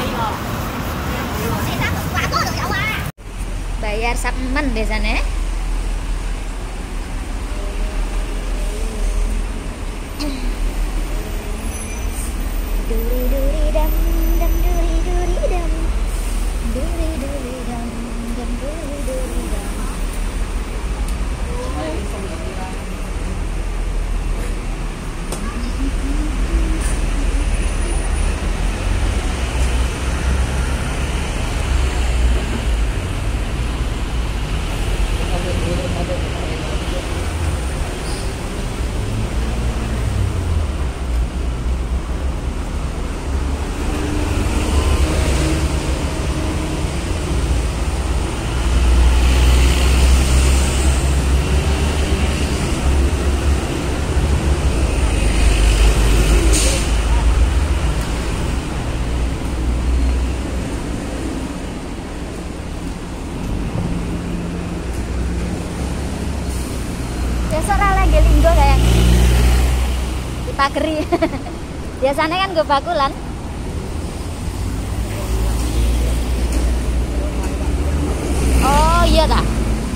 Bayar sakmen biasanya. Duri duri dam dam duri duri dam duri duri dam dam duri duri dam. Besok lagi linggo kayak dipageri. Biasanya kan gue bakulan. Oh iya tak.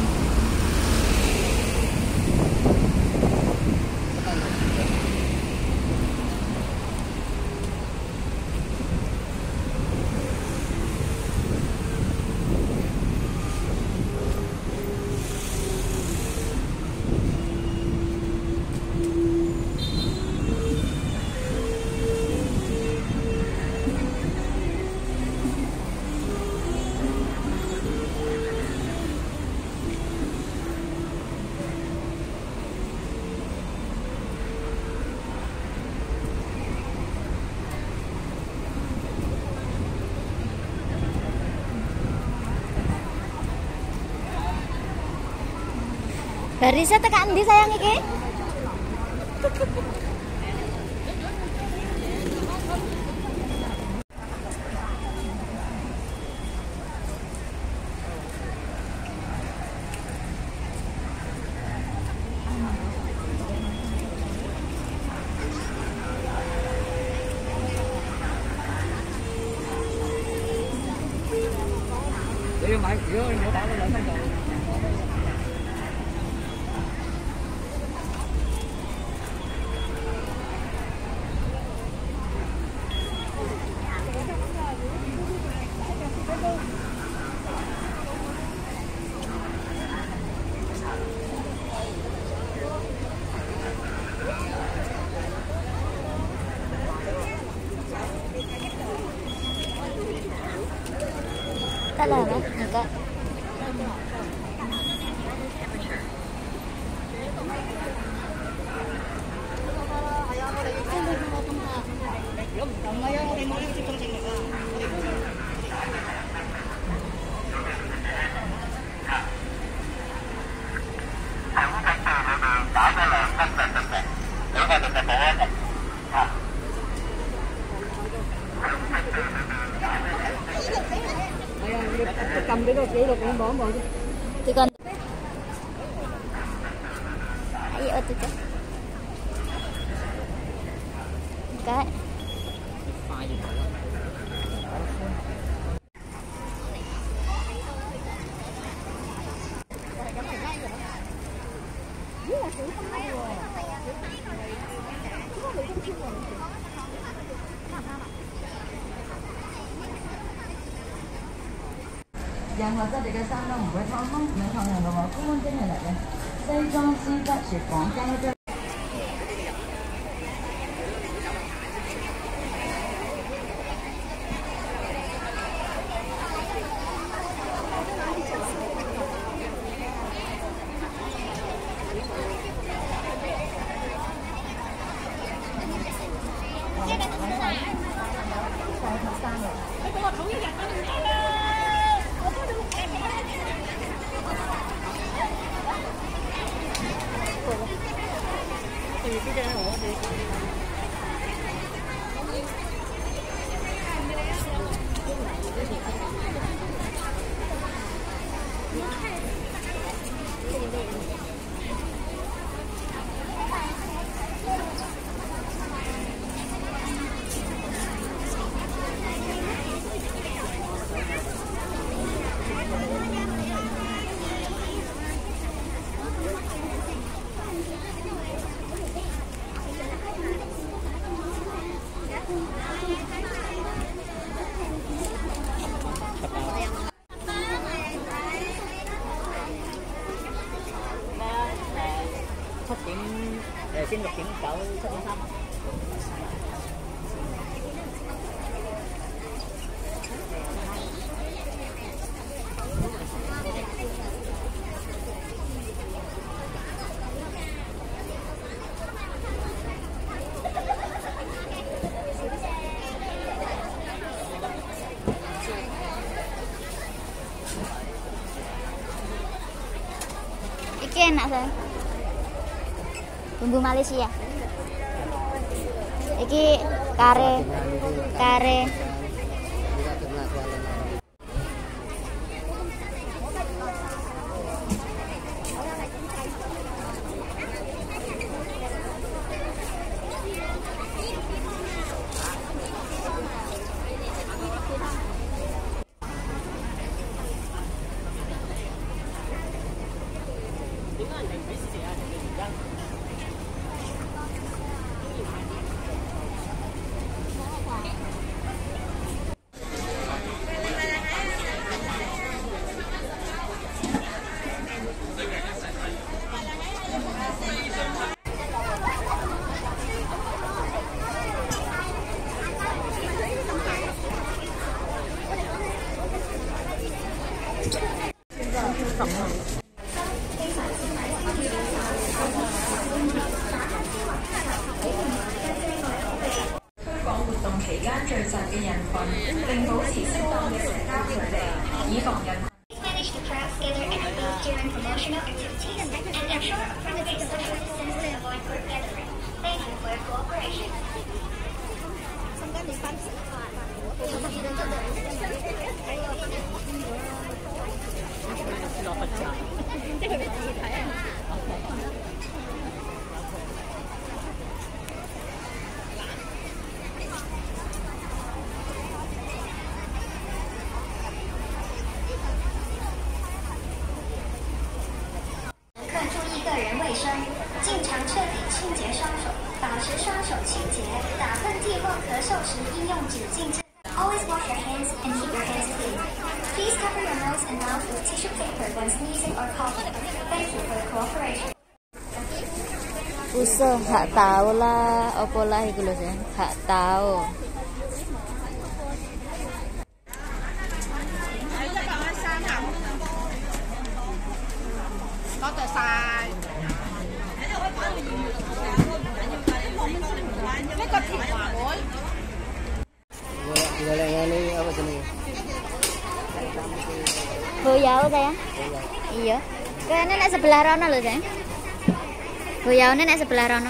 Barisnya tekan ndi sayang iki? Tak lah, enggak. Cầm cái đồ chỉ được cũng bỏ một Thì còn ayo tuh cái 任何質地嘅衫都唔會燙風，唔燙人嘅話，乾乾淨淨嚟嘅。西裝絲質雪紡膠質。 先6.9、7.3。 Iki enak saya. Bumbu Malaysia. Iki kare. 期間聚集嘅人群，並保持適當嘅社交距離，以防人。 Manage to crowd together at a booth during promotional activities and ensure a primitive social distance to avoid group gathering. Thank you for your cooperation. 客注意个人卫生，经常彻底清洁双手，保持双手清洁。打喷嚏或咳嗽时应用纸巾。Always wash your hands and keep your hands clean. Please cover your nose and mouth with tissue paper when sneezing or coughing. Thank you for your cooperation. Usah hak tahu lah, apa lah itu loh sen, hak tahu. Boyau saya. Iya. Kayaknya nek sebelah rono lho, Sayang. Boyaune nek sebelah rono.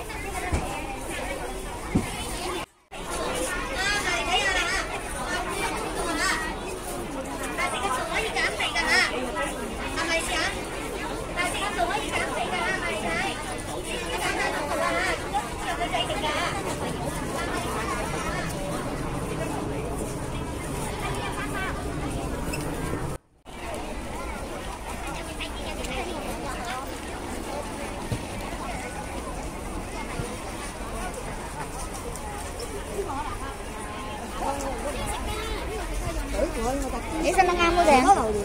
Ini seneng kamu deh.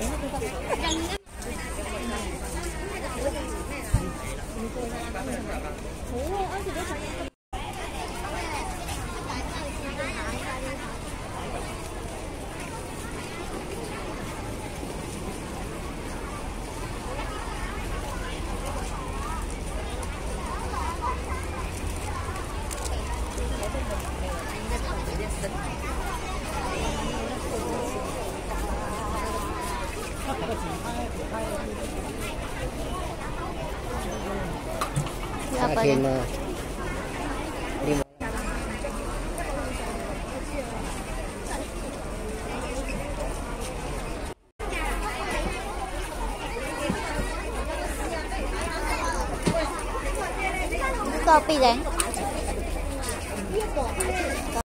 Apa ya? Kopi deh.